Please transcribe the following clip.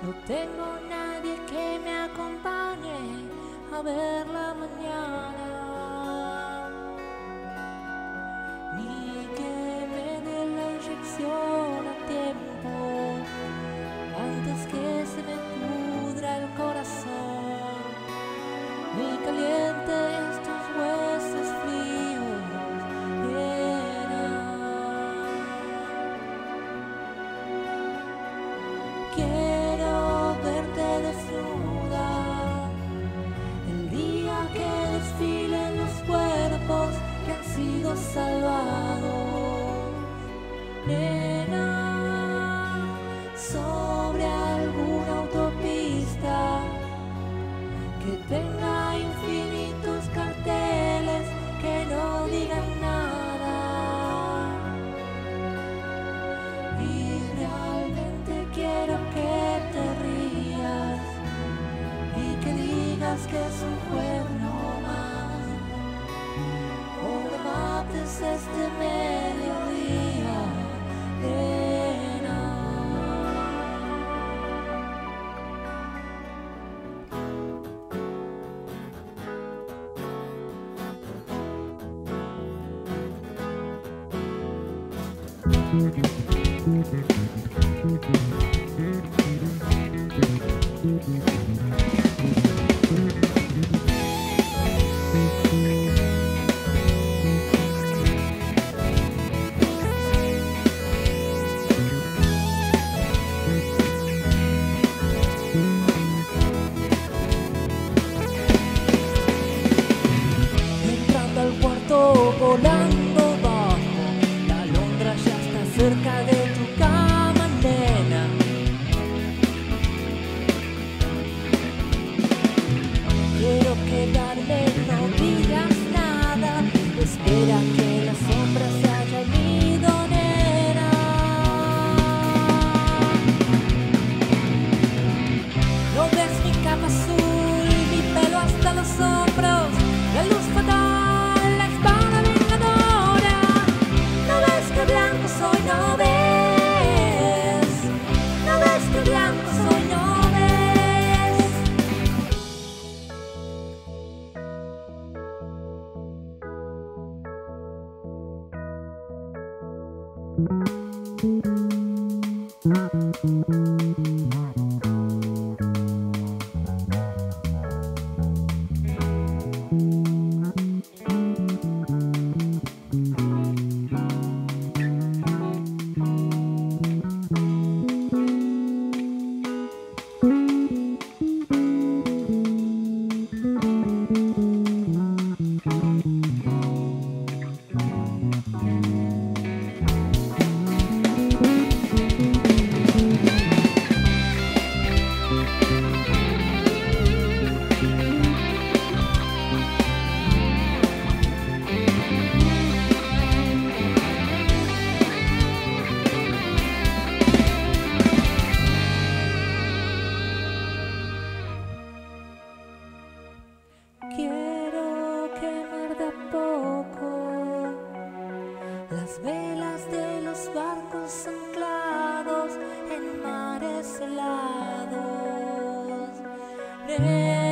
No tengo nadie que me acompañe a ver la mañana, ni que me dé la inyección a tiempo antes que se me pudra el corazón, ni caliente estos huesos fríos. Quiero verte desnuda el día que desfilen los cuerpos que han sido salvados, nena, sobre alguna autopista que tenga infinitos carteles que no digan nada. Y realmente quiero que te rías y que digas que es un juego no más, o me mates este mediodía, nena. Entrando al cuarto, volando bajo, la alondra ya está cerca de tu cama, nena. Quiero quedarme, no digas nada, espera que la sombra se haya ido, nena. No ves mi capa azul, mi pelo hasta los hombros, la luz fatal, la espada vengadora. No ves que blanco soy, no ves. No ves que blanco soy, no quiero quemar de a poco las velas de los barcos anclados en mares helados.